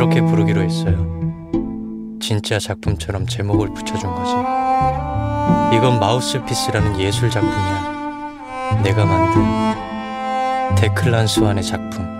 이렇게 부르기로 했어요. 진짜 작품처럼 제목을 붙여준 거지. 이건 마우스피스라는 예술 작품이야. 내가 만든 데클란 스완의 작품.